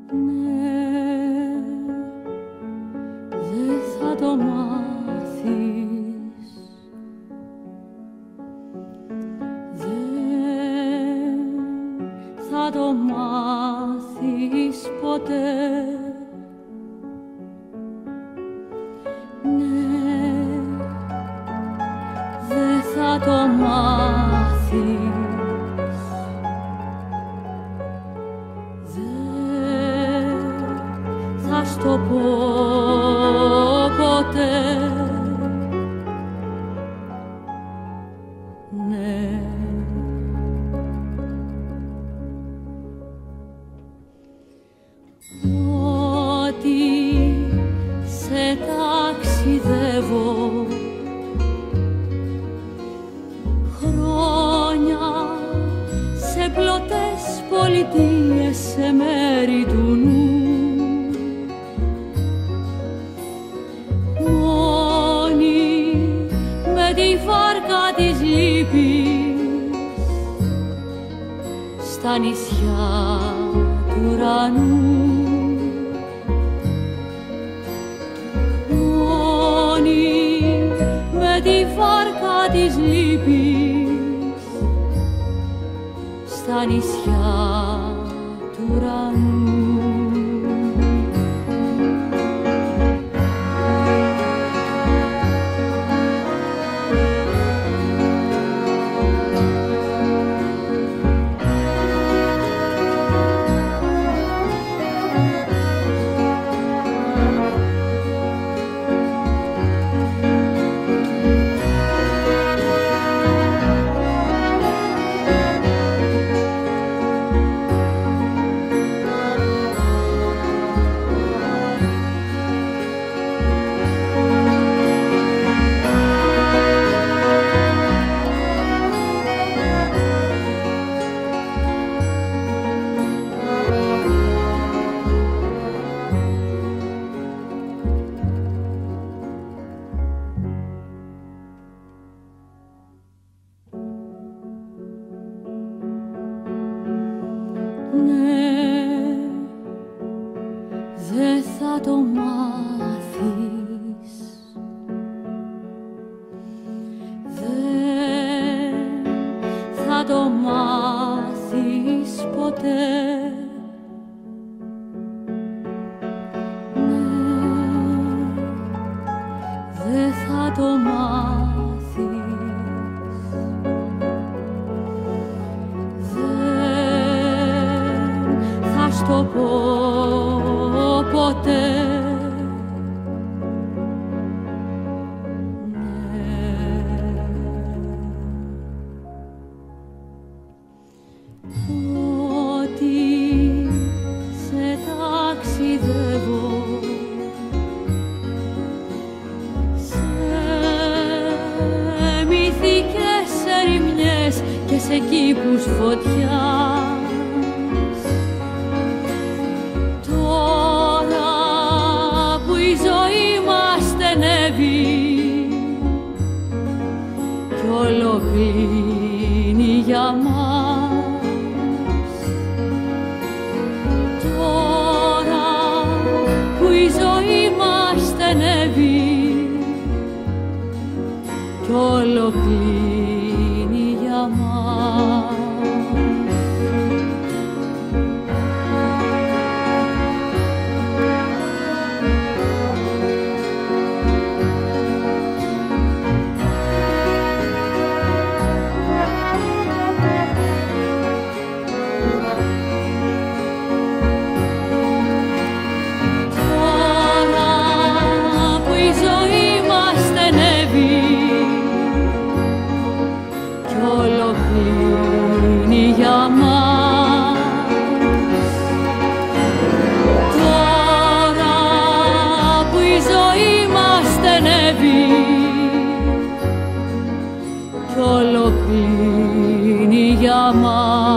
δεν θα το μάθεις, δεν θα το μάθεις ποτέ. Ναι, δεν θα το μάθεις, δεν θα στο πω ποτέ. Ναι. Ότι σε ταξιδεύω χρόνια σε πλωτές πολιτείες, σε μέρη του νου, μόνη με τη βάρκα της λύπης στα νησιά του ουρανού. Με τη βάρκα της λύπης στα νησιά του ουρανού. Ναι, δεν θα το μάθεις, δεν θα το μάθεις ποτέ. Ναι, δεν θα το μάθεις, στο πω ποτέ. Ναι. Ότι σε ταξιδεύω σε μυθικές ερημιές και σε κήπους φωτιάς, κι όλο κλείνει για μας. Τώρα που η ζωή μας στενεύει κι όλο κλείνει για μας. Για μας. Τώρα που η ζωή μας στενεύει κι όλο κλείνει για μας.